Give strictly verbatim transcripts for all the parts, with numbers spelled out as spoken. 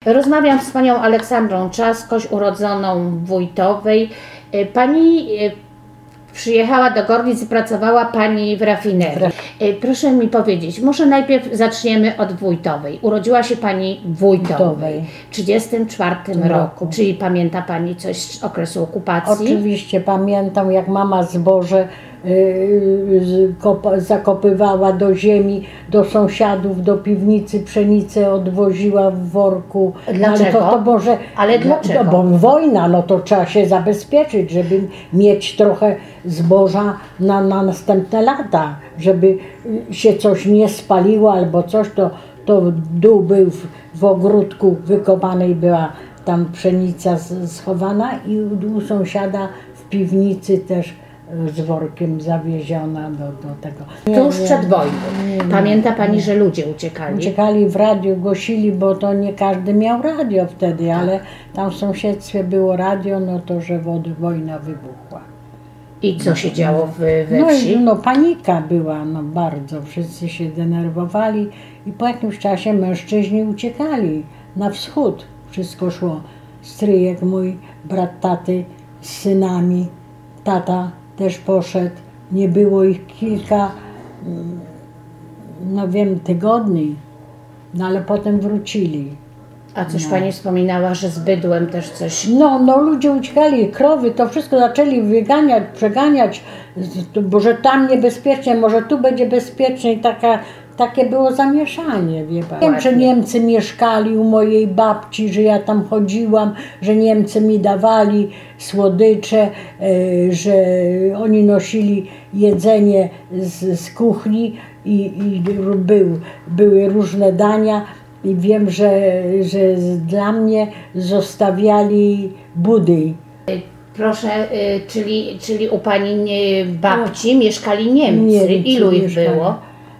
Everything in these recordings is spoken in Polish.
Rozmawiam z panią Aleksandrą Trzaskoś, urodzoną w Wójtowej. Pani przyjechała do Gorlic, pracowała pani w rafinerii. Proszę mi powiedzieć, może najpierw zaczniemy od Wójtowej. Urodziła się pani w Wójtowej w tysiąc dziewięćset trzydziestym czwartym roku. Czyli pamięta pani coś z okresu okupacji? Oczywiście pamiętam, jak mama zboże yy, zakopywała do ziemi, do sąsiadów, do piwnicy, pszenicę odwoziła w worku. Dlaczego? Ale to, to może, Ale dlaczego? No, bo wojna, no to trzeba się zabezpieczyć, żeby mieć trochę zboża na, na następne lata, żeby się coś nie spaliło albo coś, to, to dół był w, w ogródku wykopany i była tam pszenica schowana i u, u sąsiada w piwnicy też z workiem zawieziona do, do tego. Nie, Tuż nie, przed wojną. Nie, nie, Pamięta pani, nie. że ludzie uciekali? Uciekali w radiu, głosili, bo to nie każdy miał radio wtedy, tak. ale tam w sąsiedztwie było radio, no to, że wojna wybuchła. I co się działo w, we no, wsi? No panika była, no bardzo, wszyscy się denerwowali i po jakimś czasie mężczyźni uciekali na wschód. Wszystko szło. Stryjek mój, brat taty z synami, tata też poszedł. Nie było ich kilka, no wiem, tygodni, no ale potem wrócili. A coś no. pani wspominała, że z bydłem też coś... No, no ludzie uciekali, krowy, to wszystko zaczęli wyganiać, przeganiać, bo że tam niebezpiecznie, może tu będzie bezpiecznie i taka, takie było zamieszanie, wie pani. Wiem, że Niemcy mieszkali u mojej babci, że ja tam chodziłam, że Niemcy mi dawali słodycze, że oni nosili jedzenie z, z kuchni i, i był, były różne dania. I wiem, że, że dla mnie zostawiali budy. Proszę, czyli, czyli u pani babci no, mieszkali Niemcy. Niemcy. Ilu ich mieszkali. było?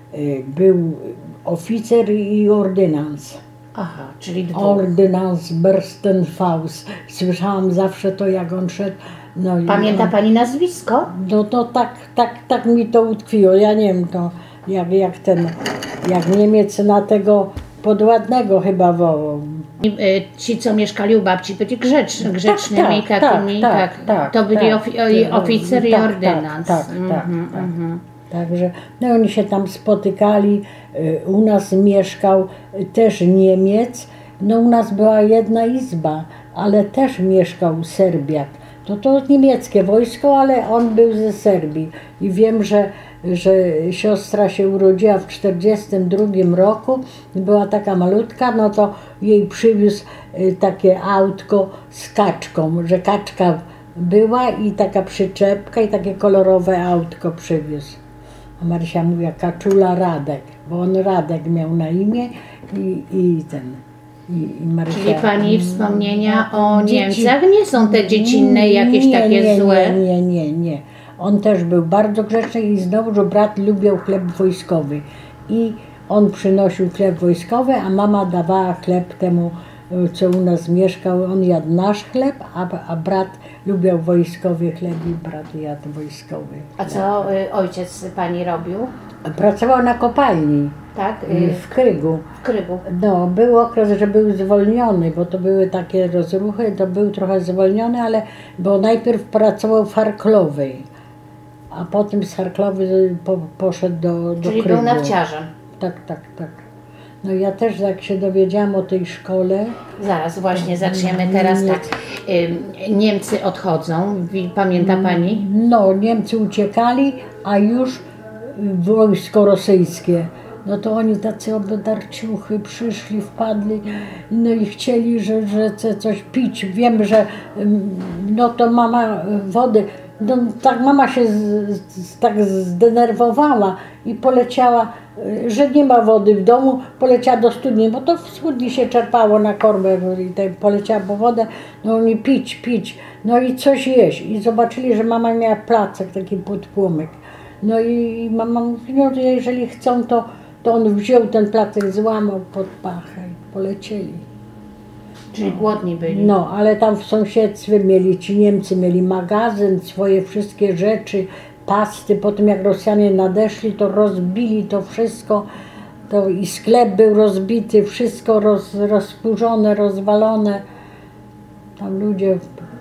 Był oficer i ordynans. Aha, czyli dwóch. Ordynans Berstenfaus. Słyszałam zawsze to, jak on szedł. No, Pamięta on, pani nazwisko? No to tak, tak, tak mi to utkwiło. Ja nie wiem, to jak, jak ten, jak Niemiec na tego podładnego chyba wołał. Ci, co mieszkali u babci, byli grzeczni, grzecznymi tak, takimi, tak, tak, tak, tak, to byli tak, ofi oficer tak, i ordynans. Tak, tak, mm tak, -hmm, tak. mm -hmm. Także no oni się tam spotykali, u nas mieszkał też Niemiec, no u nas była jedna izba, ale też mieszkał Serbiak. To to niemieckie wojsko, ale on był ze Serbii i wiem, że że siostra się urodziła w czterdziestym drugim roku, była taka malutka, no to jej przywiózł takie autko z kaczką, że kaczka była i taka przyczepka i takie kolorowe autko przywiózł. A Marysia mówiła Kaczula Radek, bo on Radek miał na imię i, i ten. I, i Marysia, Czyli pani wspomnienia o dzieci, Niemcach nie są te dziecinne jakieś nie, takie nie, złe? Nie, nie, nie, nie. On też był bardzo grzeczny i znowu, że brat lubił chleb wojskowy. I on przynosił chleb wojskowy, a mama dawała chleb temu, co u nas mieszkał. On jadł nasz chleb, a, a brat lubił wojskowy chleb i brat jadł wojskowy chleb. A co y, ojciec pani robił? Pracował na kopalni. Tak? Y, w Krygu. W Krygu. No, był okres, że był zwolniony, bo to były takie rozruchy, to był trochę zwolniony, ale bo najpierw pracował w Harklowej. A potem z Harklowy po, poszedł do, do Czyli Krygu. był nawciarzem. Tak, tak, tak. No ja też jak się dowiedziałam o tej szkole... Zaraz właśnie zaczniemy teraz tak. Niemcy odchodzą, pamięta pani? No, Niemcy uciekali, a już wojsko rosyjskie. No to oni tacy obedarciuchy przyszli, wpadli, no i chcieli, że, że chce coś pić. Wiem, że no to mama wody... No, tak mama się z, z, tak zdenerwowała i poleciała, że nie ma wody w domu, poleciała do studni, bo to w studni się czerpało na korbę i tak poleciała po wodę, no oni pić, pić, no i coś jeść. I zobaczyli, że mama miała placek, taki podpłomyk. No i mama mówi, no jeżeli chcą, to, to on wziął ten placek, złamał pod pachę i polecieli. Czyli głodni byli. No, ale tam w sąsiedztwie mieli, ci Niemcy mieli magazyn, swoje wszystkie rzeczy, pasty. Potem jak Rosjanie nadeszli, to rozbili to wszystko to i sklep był rozbity, wszystko roz, rozkurzone, rozwalone. Tam ludzie...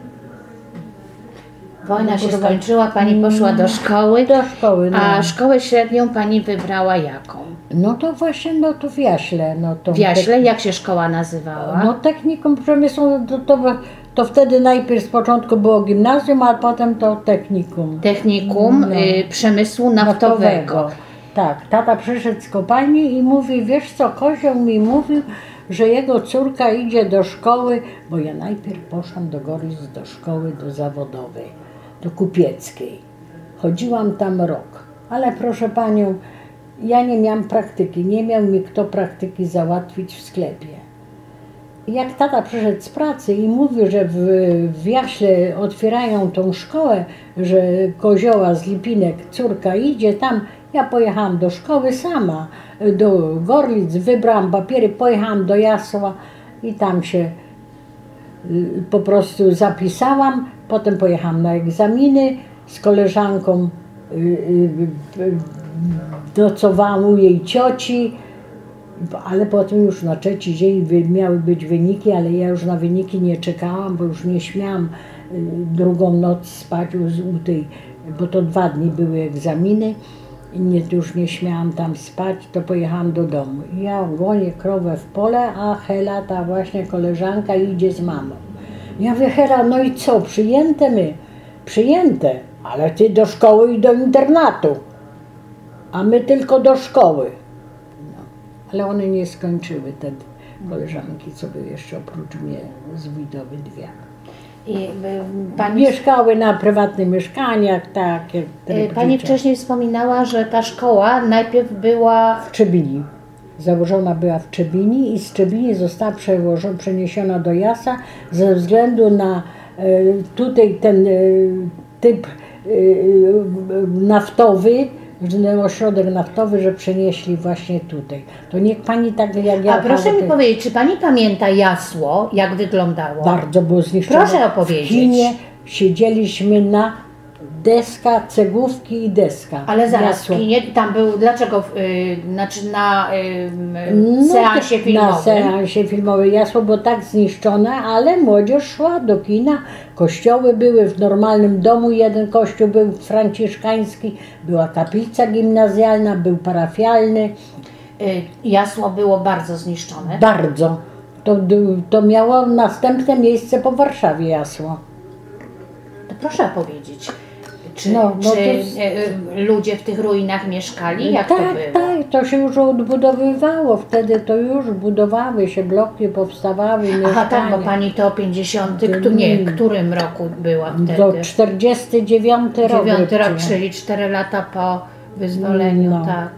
Wojna się skończyła, pani poszła do szkoły, Do szkoły, no. a szkołę średnią pani wybrała jaką? No to właśnie, no to w Jaśle. No to W Jaśle? Jak się szkoła nazywała? No technikum przemysłu, to, to, to wtedy najpierw z początku było gimnazjum, a potem to technikum. Technikum No. y, Przemysłu Naftowego. Tak, tata przyszedł z kopalni i mówi, wiesz co, kozioł mi mówił, że jego córka idzie do szkoły, bo ja najpierw poszłam do Gorlic do szkoły, do zawodowej, do kupieckiej. Chodziłam tam rok, ale proszę panią, ja nie miałam praktyki, nie miał mi kto praktyki załatwić w sklepie. I jak tata przyszedł z pracy i mówił, że w, w Jaśle otwierają tą szkołę, że Kozioła z Lipinek, córka idzie tam, ja pojechałam do szkoły sama, do Gorlic, wybrałam papiery, pojechałam do Jasła i tam się y, po prostu zapisałam. Potem pojechałam na egzaminy z koleżanką, y, y, y, nocowałam u jej cioci, ale potem już na trzeci dzień wy, miały być wyniki, ale ja już na wyniki nie czekałam, bo już nie śmiałam y, drugą noc spać u, u tej, bo to dwa dni były egzaminy. I nie, już nie śmiałam tam spać, to pojechałam do domu. I ja gonię krowę w pole, a Hela, ta właśnie koleżanka, idzie z mamą. Ja mówię, Hela, no i co, przyjęte my? Przyjęte, ale ty do szkoły i do internatu, a my tylko do szkoły. No. Ale one nie skończyły, te koleżanki, co były jeszcze oprócz mnie z Widowy dwie. I, y, pani, Mieszkały na prywatnych mieszkaniach, tak. Jak y, pani wcześniej wspominała, że ta szkoła najpierw była w Trzebini. Założona była w Trzebini i z Trzebini została przełożona, przeniesiona do Jasa ze względu na e, tutaj ten e, typ e, naftowy, że ośrodek naftowy, że przenieśli właśnie tutaj. To niech pani tak jak ja... A proszę mi te... powiedzieć, czy pani pamięta Jasło, jak wyglądało? Bardzo było zniszczone. Proszę opowiedzieć. W kinie siedzieliśmy na deska, cegłówki i deska. Ale zaraz, Jasło. w kinie, tam był, dlaczego, y, znaczy na y, No, seansie filmowym? Na seansie filmowym Jasło było tak zniszczone, ale młodzież szła do kina. Kościoły były w normalnym domu, jeden kościół był franciszkański, była kaplica gimnazjalna, był parafialny. Y, Jasło było bardzo zniszczone. Bardzo. To, to miało następne miejsce po Warszawie Jasło. To proszę powiedzieć, czy, No, no czy to jest- y, ludzie w tych ruinach mieszkali? Jak tak, to było? tak, to się już odbudowywało. Wtedy to już budowały się bloki, powstawały Aha, tak, bo mieszkania. pani to pięćdziesiąty, kto, nie, w którym roku była Do wtedy? czterdziesty dziewiąty rok. Dziewiąty rok, wróciła. czyli cztery lata po wyzwoleniu, No. tak.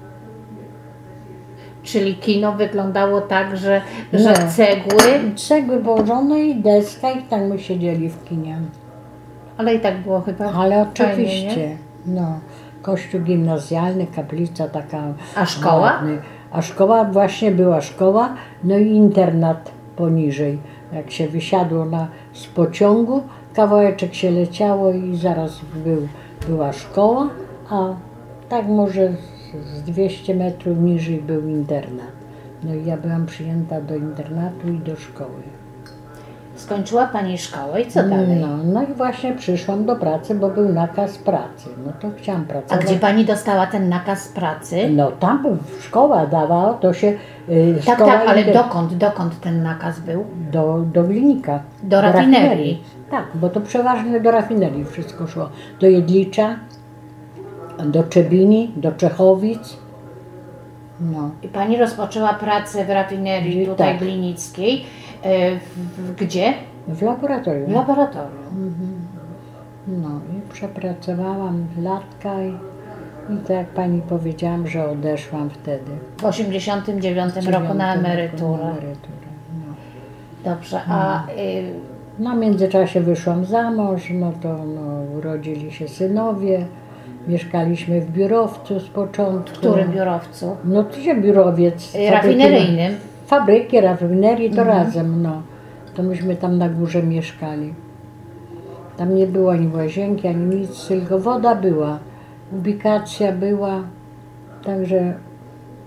Czyli kino wyglądało tak, że, że No. cegły, Cegły położone i deska i tak my siedzieli w kinie. ale i tak było chyba Ale fajnie, oczywiście, nie? no. Kościół gimnazjalny, kaplica taka. A szkoła? ładny. A szkoła, właśnie była szkoła, no i internat poniżej. Jak się wysiadło na, z pociągu, kawałeczek się leciało i zaraz był, była szkoła, a tak może z- z dwieście metrów niżej był internat. No i ja byłam przyjęta do internatu i do szkoły. Skończyła pani szkołę i co dalej? No, no i właśnie przyszłam do pracy, bo był nakaz pracy. No to chciałam A pracować. gdzie pani dostała ten nakaz pracy? No tam szkoła dawała, to się y, Tak, szkoła tak, ale inter- dokąd, dokąd ten nakaz był? do, do Glinika. Do rafinerii. Tak, bo to przeważnie do rafinerii wszystko szło. Do Jedlicza, do Trzebini, do Czechowic. No. I pani rozpoczęła pracę w rafinerii tutaj Tak. glinickiej. E, w, w, gdzie? W laboratorium. W laboratorium. No i przepracowałam latka i, i tak jak pani powiedziałam, że odeszłam wtedy. W osiemdziesiątym dziewiątym roku na dziewiątym roku emeryturę. Na emeryturę, no. Dobrze, a y, No w międzyczasie wyszłam za mąż, no to no, urodzili się synowie, mieszkaliśmy w biurowcu z początku. w którym biurowcu? No to się biurowiec. Y, Rafineryjnym. Fabryki, rafinerii to Mhm. razem, no. To myśmy tam na górze mieszkali. Tam nie było ani łazienki, ani nic, tylko woda była, ubikacja była, także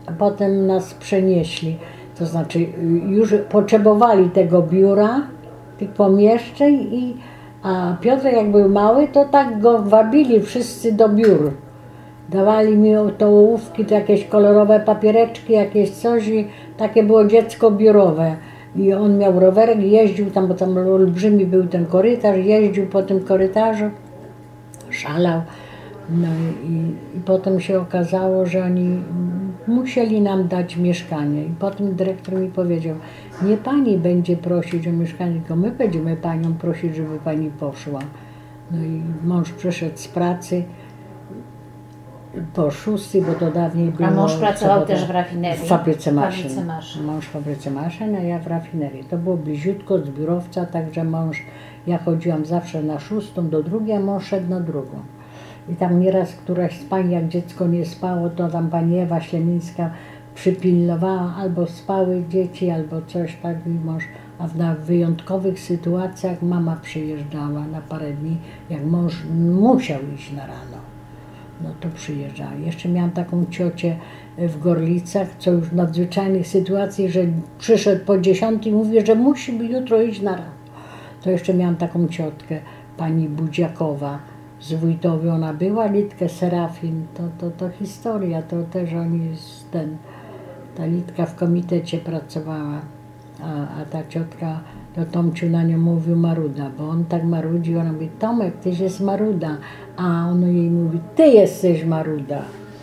a potem nas przenieśli. To znaczy już potrzebowali tego biura, tych pomieszczeń, i, a Piotr jak był mały, to tak go wabili wszyscy do biur. Dawali mi to ołówki, to jakieś kolorowe papiereczki, jakieś coś, i takie było dziecko biurowe. I on miał rowerek, jeździł tam, bo tam olbrzymi był ten korytarz, jeździł po tym korytarzu, szalał. No i, i potem się okazało, że oni musieli nam dać mieszkanie. I potem dyrektor mi powiedział, nie pani będzie prosić o mieszkanie, tylko my będziemy panią prosić, żeby pani poszła. No i mąż przyszedł z pracy po szóstej, bo to dawniej było... A mąż pracował też w rafinerii? W fabryce maszyn. Fabryce maszyn. Mąż w fabryce maszyn, a ja w rafinerii. To było bliziutko z biurowca, także mąż, ja chodziłam zawsze na szóstą do drugiej, a mąż szedł na drugą. I tam nieraz któraś z pań, jak dziecko nie spało, to tam pani Ewa Ślemińska przypilnowała, albo spały dzieci, albo coś tak, i mąż. A w, na wyjątkowych sytuacjach mama przyjeżdżała na parę dni, jak mąż musiał iść na rano. No to przyjeżdżała. Jeszcze miałam taką ciocię w Gorlicach, co już w nadzwyczajnych sytuacji, że przyszedł po dziesiątej i mówi, że musi jutro iść na rano. To jeszcze miałam taką ciotkę, pani Budziakowa z Wójtowy, ona była, Litkę Serafin, to, to, to historia, to też oni, ten, ta Litka w komitecie pracowała, a, a ta ciotka, to Tomciu na nią mówił maruda, bo on tak marudzi, ona mówi, Tomek, tyś jest maruda, a on jej mówi, ty jesteś maruda.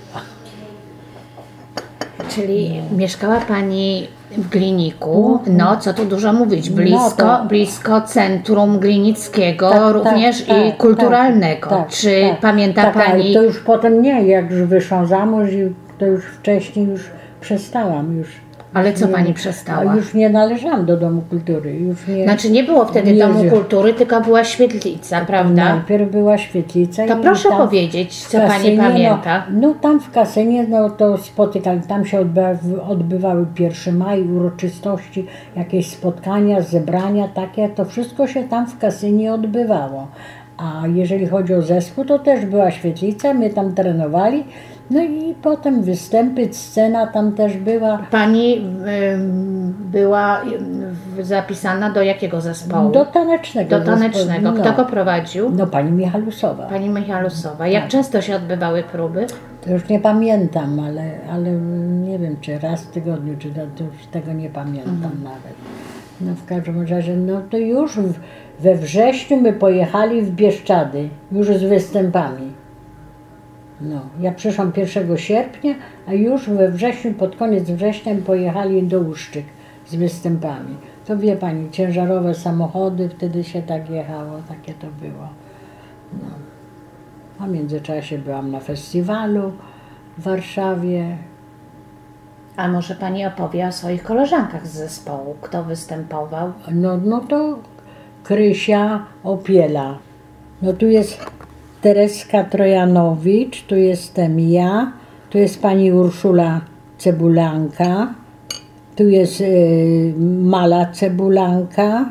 Czyli no. Mieszkała pani w Gliniku, no co tu dużo mówić, blisko, no to... blisko centrum glinickiego, tak, również tak, i tak, kulturalnego. Tak, Czy tak, pamięta tak, pani? To już potem nie, jak już wyszłam za mąż, to już wcześniej już przestałam już. Ale co nie, pani przestała? Już nie należałam do Domu Kultury. Już nie, znaczy nie było wtedy nie, Domu Kultury, tylko była świetlica, prawda? Najpierw była świetlica. To i proszę tam powiedzieć, co kasynie, pani pamięta. No, no tam w kasynie, no to spotykali, tam się odbywa, odbywały pierwszy maj, uroczystości, jakieś spotkania, zebrania takie, to wszystko się tam w kasynie odbywało. A jeżeli chodzi o zespół, to też była świetlica, my tam trenowali. No i potem występy, scena tam też była. Pani y, była y, zapisana do jakiego zespołu? Do tanecznego. Do tanecznego. Zespołu. Kto No. go prowadził? No pani Michalusowa. Pani Michalusowa. Jak tak. często się odbywały próby? To już nie pamiętam, ale, ale nie wiem, czy raz w tygodniu, czy to, to już tego nie pamiętam mhm. nawet. No w każdym razie, no to już w, we wrześniu my pojechali w Bieszczady, już z występami. No, ja przyszłam pierwszego sierpnia, a już we wrześniu, pod koniec września pojechali do Uszczyk z występami. To wie pani, ciężarowe samochody, wtedy się tak jechało, takie to było. No. A w międzyczasie byłam na festiwalu w Warszawie. A może pani opowie o swoich koleżankach z zespołu? Kto występował? No, no to Krysia Opiela. No tu jest Tereska Trojanowicz, tu jestem ja, tu jest pani Urszula Cebulanka, tu jest y, Mala Cebulanka,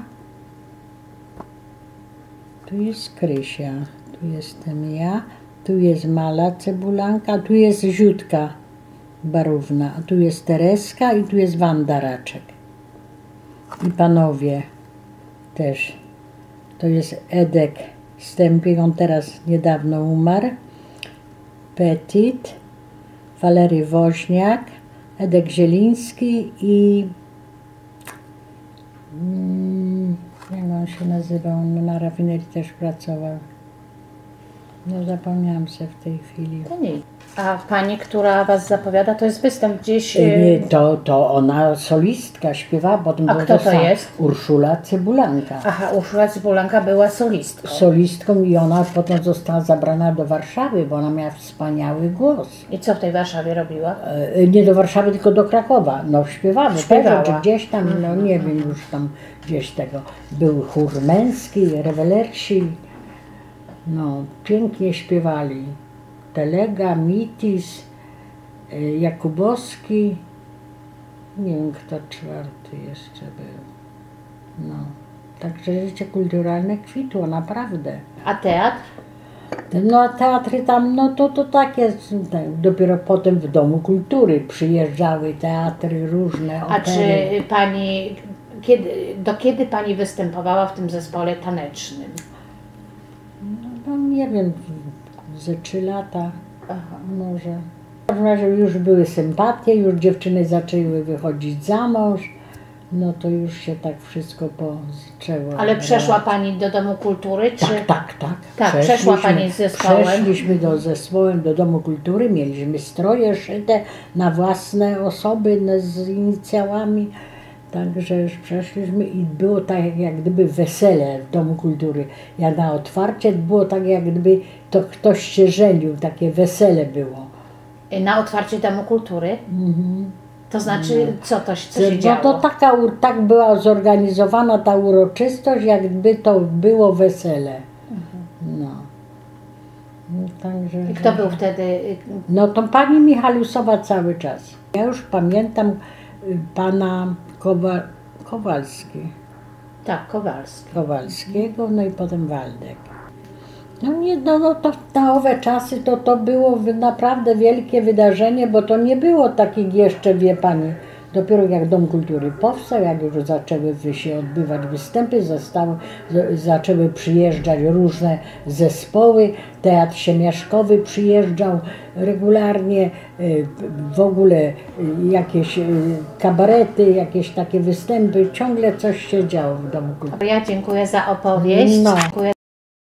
tu jest Krysia, tu jestem ja, tu jest Mala Cebulanka, tu jest Ziutka Barówna, a tu jest Tereska i tu jest Wanda Raczek. I panowie też, to jest Edek Stępień, on teraz niedawno umarł, Petit, Walery Woźniak, Edek Zieliński i mm, jak on się nazywał, on na rafinerii też pracował. No zapomniałam się w tej chwili. To nie. A pani, która was zapowiada, to jest występ gdzieś... Nie, to, to ona solistka śpiewa, potem a kto to jest? Urszula Cebulanka. Aha, Urszula Cebulanka była solistką. Solistką i ona potem została zabrana do Warszawy, bo ona miała wspaniały głos. I co w tej Warszawie robiła? E, nie do Warszawy, tylko do Krakowa. No śpiewamy, Śpiewała. Pewnie, czy gdzieś tam, no nie wiem już tam gdzieś tego. Był chór męski, rewelersi. No, pięknie śpiewali. Telega, Mitis, Jakubowski, nie wiem kto czwarty jeszcze był. No, także życie kulturalne kwitło, naprawdę. A teatr? No a teatry tam, no to, to takie, tak, dopiero potem w Domu Kultury przyjeżdżały teatry różne, A opery. czy pani, kiedy, do kiedy pani występowała w tym zespole tanecznym? No, no nie wiem, ze trzy lata Aha. może. W każdym razie już były sympatie, już dziewczyny zaczęły wychodzić za mąż, no to już się tak wszystko poczęło. Ale przeszła pani do Domu Kultury? Czy... Tak, tak, tak. Tak, przeszła pani z zespołem. Przeszliśmy do zespołem do Domu Kultury, mieliśmy stroje szyte na własne osoby no, z inicjałami. Także już przeszliśmy i było tak jak gdyby wesele w Domu Kultury. Jak na otwarcie było tak jak gdyby to ktoś się żenił, takie wesele było. Na otwarcie Domu Kultury? Mhm. To znaczy, co, to, co się No działo? to taka, u- tak była zorganizowana ta uroczystość, jakby to było wesele. No. No, także, I kto był wtedy? No to pani Michalusowa cały czas. Ja już pamiętam y, pana Kowa, Kowalski, Tak, Kowalski. Kowalskiego, no i potem Waldek. No nie, no, no to na owe czasy to, to było wy- naprawdę wielkie wydarzenie, bo to nie było takich jeszcze, wie pani, dopiero jak Dom Kultury powstał, jak już zaczęły wy- się odbywać występy, zostały, z- zaczęły przyjeżdżać różne zespoły, Teatr Siemiaszkowy przyjeżdżał regularnie, y, w ogóle y, jakieś y, kabarety, jakieś takie występy, ciągle coś się działo w Domu Kultury. Ja dziękuję za opowieść. No. Dziękuję